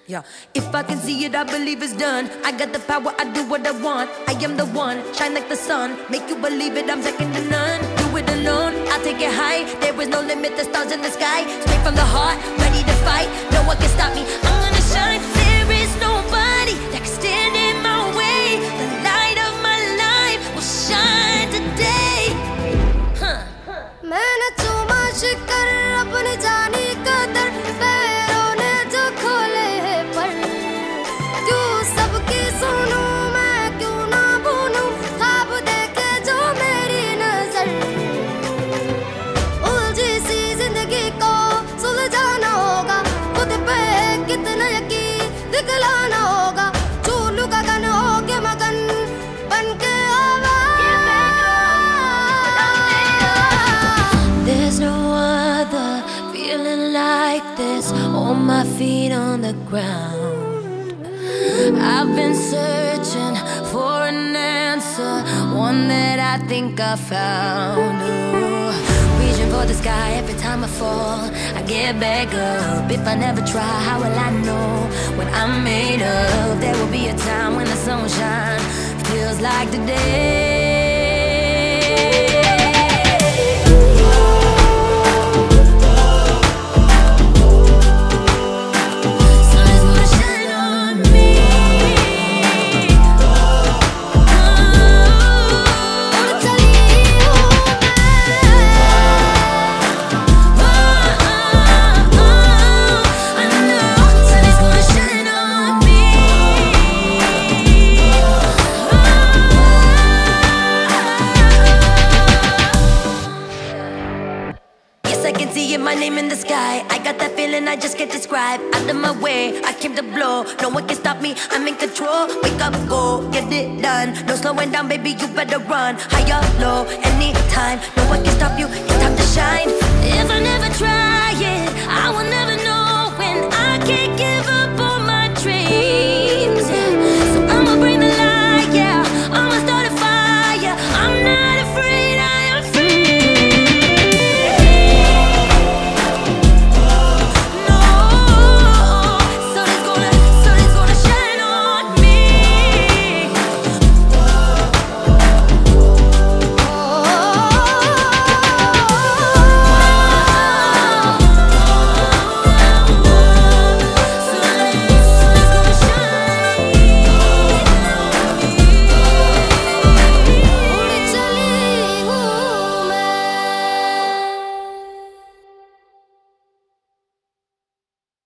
Yeah, if I can see it, I believe it's done. I got the power, I do what I want. I am the one, shine like the sun. Make you believe it, I'm second to none. Do it alone, I'll take it high. There is no limit, the stars in the sky. Straight from the heart, ready to fight. No one can stop me, I'm gonna shine. There is nobody that can stand in my way. The light of my life will shine today. मैंने चूमा शिकर अपनी जानी कदर पैरों ने जो खोले हैं पर क्यों सबकी सुनूं मैं क्यों ना भूलूं ख्वाब देखे जो मेरी नजर उलझी सी जिंदगी को सुलझाना होगा खुद पे कितना यकीन दिखलाना होगा चूलू का गन हो के मगन बन के There's no other feeling like this. On my feet on the ground, I've been searching for an answer, one that I think I found. Ooh, reaching for the sky every time I fall. I get back up. If I never try, how will I know what I'm made of? There will be a time when the sun will shine. Feels like today. My name in the sky, I got that feeling I just can't describe. Out of my way, I came to blow. No one can stop me, I'm in control. Wake up, go, get it done. No slowing down, baby, you better run. High or low, anytime. No one can stop you, it's time to shine. If I never try it, I will never know.